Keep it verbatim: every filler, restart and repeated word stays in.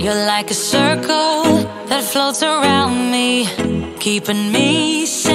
You're like a circle that floats around me, keeping me safe.